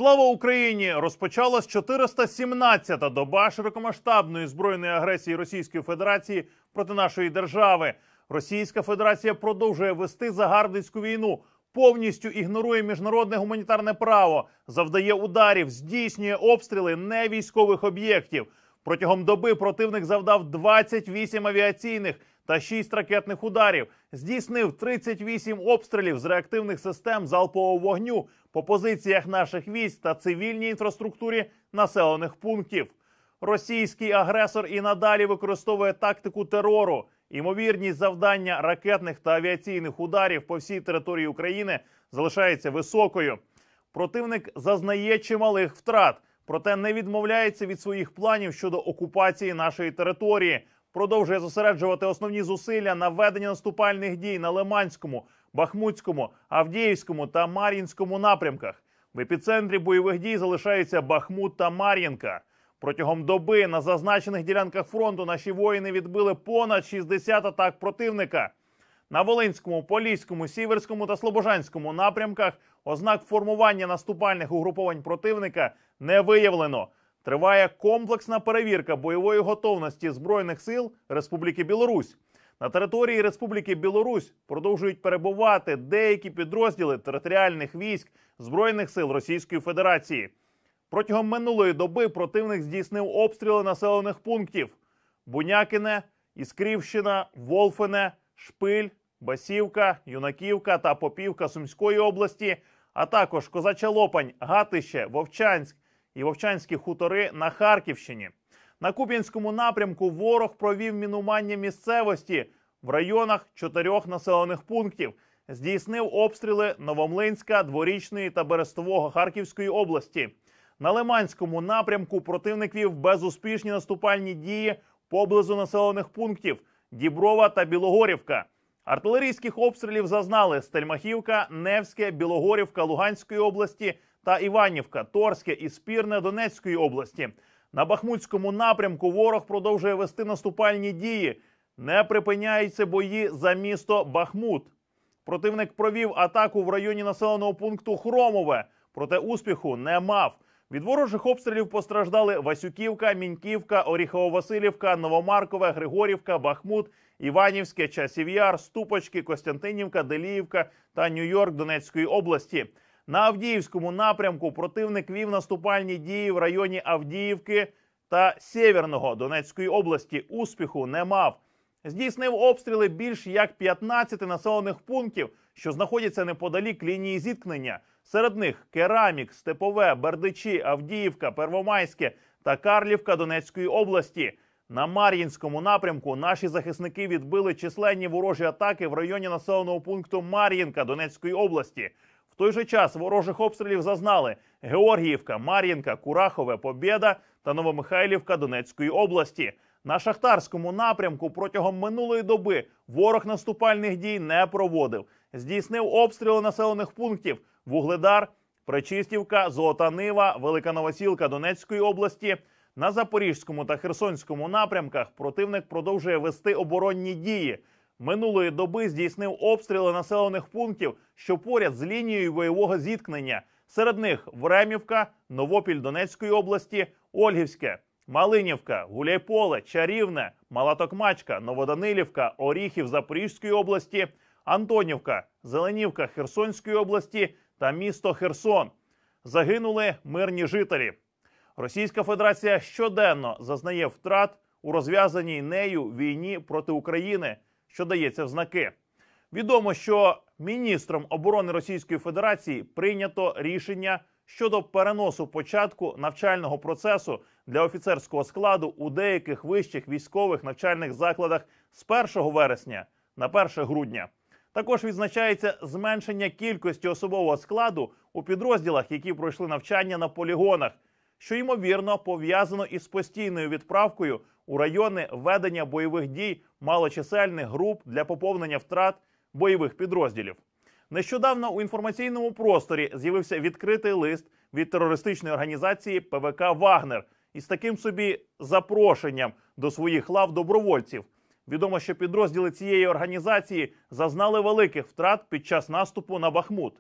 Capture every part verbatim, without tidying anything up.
Слава Україні! Розпочалась чотириста сімнадцята доба широкомасштабної збройної агресії Російської Федерації проти нашої держави. Російська Федерація продовжує вести загарбницьку війну, повністю ігнорує міжнародне гуманітарне право, завдає ударів, здійснює обстріли невійськових об'єктів. Протягом доби противник завдав двадцять вісім авіаційних та шість ракетних ударів, здійснив тридцять вісім обстрілів з реактивних систем залпового вогню по позиціях наших військ та цивільній інфраструктурі населених пунктів. Російський агресор і надалі використовує тактику терору. Ймовірність завдання ракетних та авіаційних ударів по всій території України залишається високою. Противник зазнає чималих втрат, проте не відмовляється від своїх планів щодо окупації нашої території. Продовжує зосереджувати основні зусилля на ведення наступальних дій на Лиманському, Бахмутському, Авдіївському та Мар'їнському напрямках. В епіцентрі бойових дій залишаються Бахмут та Мар'їнка. Протягом доби на зазначених ділянках фронту наші воїни відбили понад шістдесят атак противника. На Волинському, Поліському, Сіверському та Слобожанському напрямках ознак формування наступальних угруповань противника не виявлено. Триває комплексна перевірка бойової готовності Збройних сил Республіки Білорусь. На території Республіки Білорусь продовжують перебувати деякі підрозділи територіальних військ Збройних сил Російської Федерації. Протягом минулої доби противник здійснив обстріли населених пунктів: Бунякине, Іскрівщина, Волфине, Шпиль, Басівка, Юнаківка та Попівка Сумської області, а також Козача Лопань, Гатище, Вовчанськ і Вовчанські хутори на Харківщині. На Куп'янському напрямку ворог провів мінування місцевості в районах чотирьох населених пунктів. Здійснив обстріли Новомлинська, Дворічної та Берестового Харківської області. На Лиманському напрямку противник вів безуспішні наступальні дії поблизу населених пунктів Діброва та Білогорівка. Артилерійських обстрілів зазнали Стельмахівка, Невське, Білогорівка Луганської області та Іванівка, Торське і Спірне Донецької області. На Бахмутському напрямку ворог продовжує вести наступальні дії. Не припиняються бої за місто Бахмут. Противник провів атаку в районі населеного пункту Хромове, проте успіху не мав. Від ворожих обстрілів постраждали Васюківка, Міньківка, Оріхово-Василівка, Новомаркове, Григорівка, Бахмут, Іванівське, Часів Яр, Ступочки, Костянтинівка, Деліївка та Нью-Йорк Донецької області. На Авдіївському напрямку противник вів наступальні дії в районі Авдіївки та Сєвєрного Донецької області. Успіху не мав. Здійснив обстріли більш як п'ятнадцяти населених пунктів, що знаходяться неподалік лінії зіткнення. Серед них Керамік, Степове, Бердичі, Авдіївка, Первомайське та Карлівка Донецької області. На Мар'їнському напрямку наші захисники відбили численні ворожі атаки в районі населеного пункту Мар'їнка Донецької області. В той же час ворожих обстрілів зазнали Георгіївка, Мар'їнка, Курахове, Побєда та Новомихайлівка Донецької області. На Шахтарському напрямку протягом минулої доби ворог наступальних дій не проводив. Здійснив обстріли населених пунктів Вугледар, Пречистівка, Золота Нива, Велика Новосілка Донецької області. На Запорізькому та Херсонському напрямках противник продовжує вести оборонні дії. Минулої доби здійснив обстріли населених пунктів, що поряд з лінією бойового зіткнення. Серед них Времівка, Новопіль Донецької області, Ольгівське, Малинівка, Гуляйполе, Чарівне, Мала Токмачка, Новоданилівка, Оріхів Запорізької області, Антонівка, Зеленівка Херсонської області та місто Херсон. Загинули мирні жителі. Російська Федерація щоденно зазнає втрат у розв'язаній нею війні проти України, що дається в знаки. Відомо, що міністром оборони Російської Федерації прийнято рішення щодо переносу початку навчального процесу для офіцерського складу у деяких вищих військових навчальних закладах з першого вересня на перше грудня. Також відзначається зменшення кількості особового складу у підрозділах, які пройшли навчання на полігонах, що, ймовірно, пов'язано із постійною відправкою у райони ведення бойових дій малочисельних груп для поповнення втрат бойових підрозділів. Нещодавно у інформаційному просторі з'явився відкритий лист від терористичної організації Пе Ве Ка «Вагнер» із таким собі запрошенням до своїх лав добровольців. Відомо, що підрозділи цієї організації зазнали великих втрат під час наступу на Бахмут.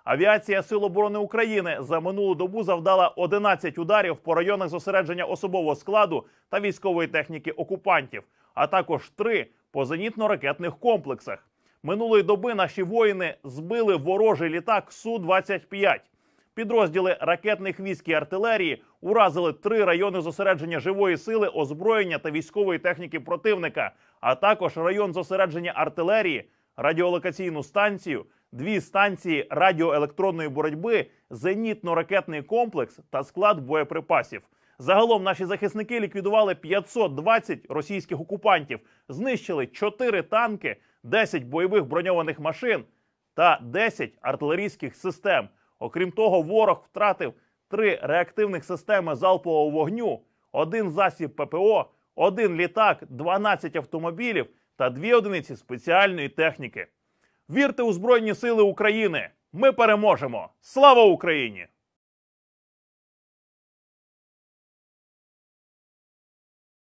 Авіація Сил оборони України за минулу добу завдала одинадцять ударів по районах зосередження особового складу та військової техніки окупантів, а також три по зенітно-ракетних комплексах. Минулої доби наші воїни збили ворожий літак Су двадцять п'ять. Підрозділи ракетних військ і артилерії уразили три райони зосередження живої сили, озброєння та військової техніки противника, а також район зосередження артилерії, радіолокаційну станцію, дві станції радіоелектронної боротьби, зенітно-ракетний комплекс та склад боєприпасів. Загалом наші захисники ліквідували п'ятсот двадцять російських окупантів, знищили чотири танки, десять бойових броньованих машин та десять артилерійських систем. Окрім того, ворог втратив три реактивних системи залпового вогню, один засіб ППО, один літак, дванадцять автомобілів та дві одиниці спеціальної техніки. Вірте у Збройні Сили України! Ми переможемо! Слава Україні!